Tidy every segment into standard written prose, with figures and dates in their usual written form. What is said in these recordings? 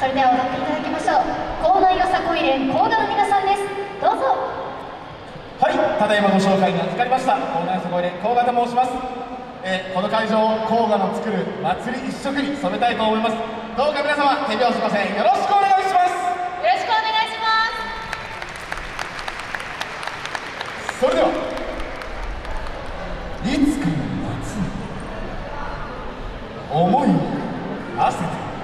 それでは踊っていただきましょう。校内よさこい連甲賀の皆さんです。どうぞ。 はい、ただいまご紹介に預かりました校内よさこい連甲賀と申します。この会場を甲賀の作る祭り一色に染めたいと思います。どうか皆様手拍子しません。よろしくお願いします。 よろしくお願いします。 それではいつかの夏に思いを馳せて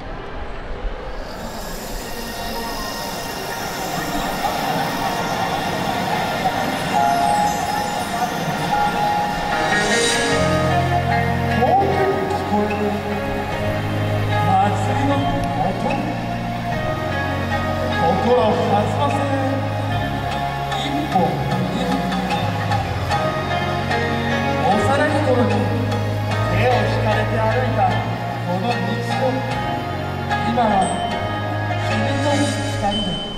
心を弾ませ一歩二歩幼い頃に手を引かれて歩いたこの道を今は君と二人で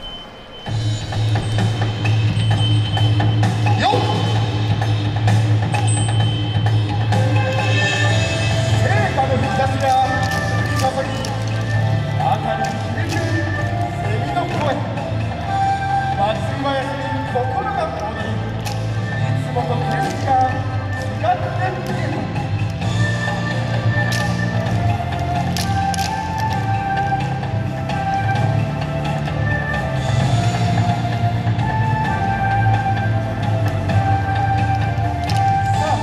聖火の日差しが降り注ぎ辺りに響くセミの声、祭りは休み心が踊り、いつもと景色が違って見えた。さ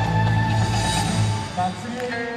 あ祭りへ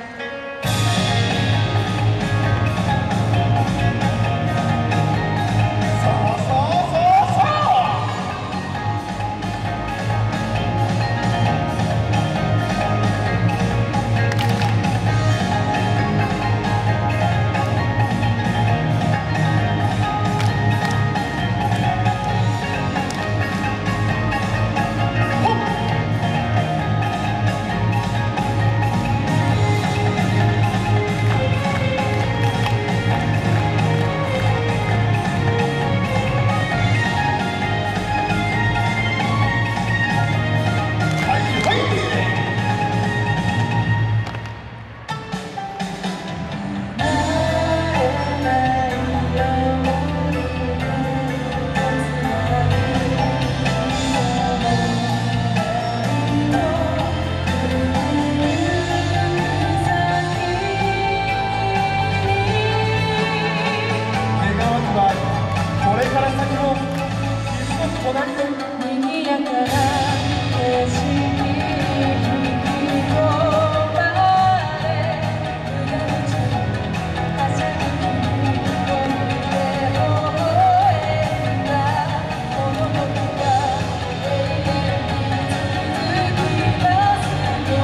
賑やかな景色に引き込まれ無駄口はしゃぎに飛んで微笑んだこの時が永遠に続きますよ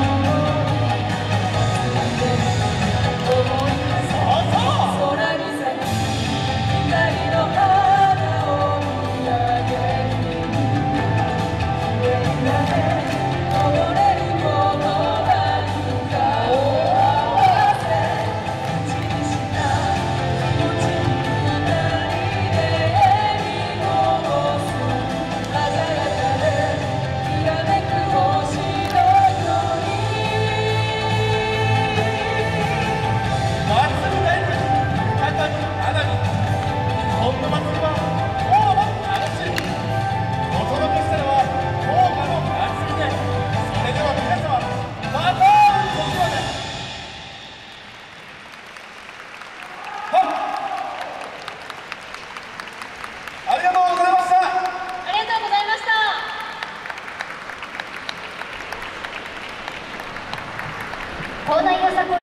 思い出す空に咲く光の花を見上げありがとうございました。 ありがとうございました。校内よさこい